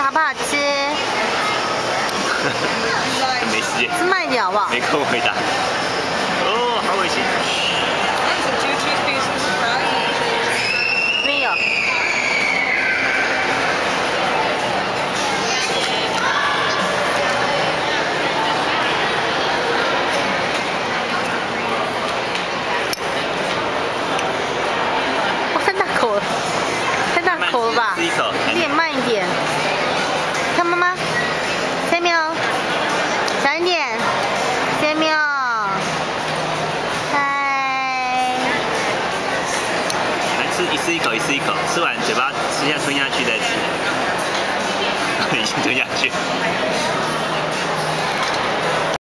好不好吃？ 没时间。 吃慢一点好不好？ 没空回答。哦，好恶心。 没有。我太大口了，太大口了吧？ 吃一口。 有点慢一点。看妈妈，Samuel，小一点 ，Samuel，嗨。 来吃，一次一口，一次一口，吃完嘴巴吃下吞下去再吃，已经吞下去。